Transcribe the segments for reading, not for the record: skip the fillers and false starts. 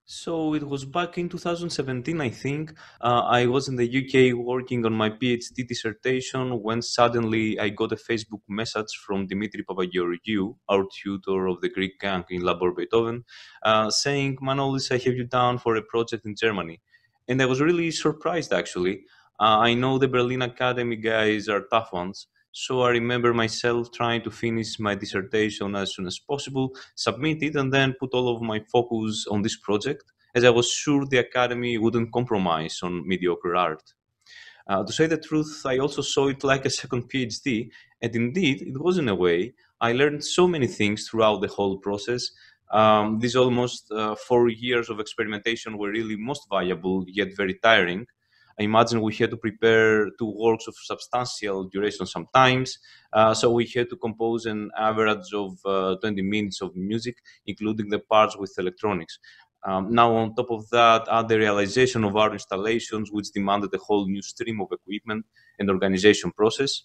So it was back in 2017, I think. I was in the UK working on my PhD dissertation when suddenly I got a Facebook message from Dimitri Papageorgiou, our tutor of the Greek gang in Labor Beethoven, saying, Manolis, I have you down for a project in Germany. And I was really surprised, actually. I know the Berlin Academy guys are tough ones. So I remember myself trying to finish my dissertation as soon as possible, submit it, and then put all of my focus on this project, as I was sure the Academy wouldn't compromise on mediocre art. To say the truth, I also saw it like a second PhD, and indeed, it was in a way. I learned so many things throughout the whole process. These almost 4 years of experimentation were really most valuable, yet very tiring. I imagine we had to prepare two works of substantial duration sometimes, so we had to compose an average of 20 minutes of music, including the parts with electronics. Now, on top of that, add the realization of our installations, which demanded a whole new stream of equipment and organization process.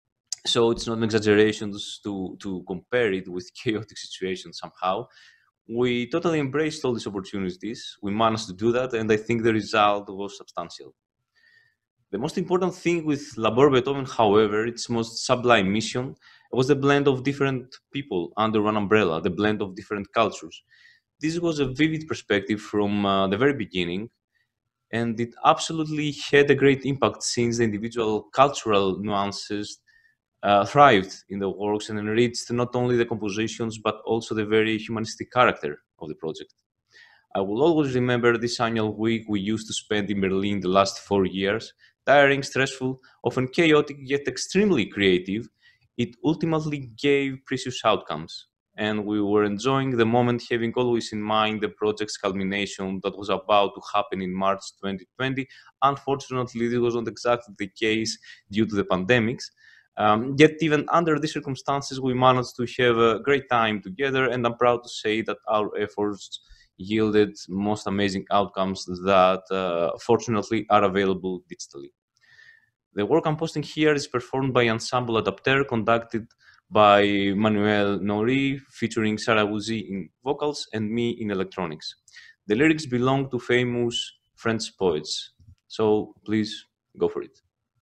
So it's not an exaggeration to compare it with chaotic situations somehow. We totally embraced all these opportunities. We managed to do that, and I think the result was substantial. The most important thing with Labor Beethoven, however, its most sublime mission, was the blend of different people under one umbrella, the blend of different cultures. This was a vivid perspective from the very beginning, and it absolutely had a great impact since the individual cultural nuances thrived in the works and enriched not only the compositions but also the very humanistic character of the project. I will always remember this annual week we used to spend in Berlin the last 4 years, tiring, stressful, often chaotic, yet extremely creative. It ultimately gave precious outcomes, and we were enjoying the moment, having always in mind the project's culmination that was about to happen in March 2020. Unfortunately, this was not exactly the case due to the pandemics. Yet, even under these circumstances, we managed to have a great time together, and I'm proud to say that our efforts yielded most amazing outcomes that fortunately are available digitally. The work I'm posting here is performed by Ensemble Adapter, conducted by Manuel Nawri, featuring Sara Gouzy in vocals and me in electronics. The lyrics belong to famous French poets, so please go for it.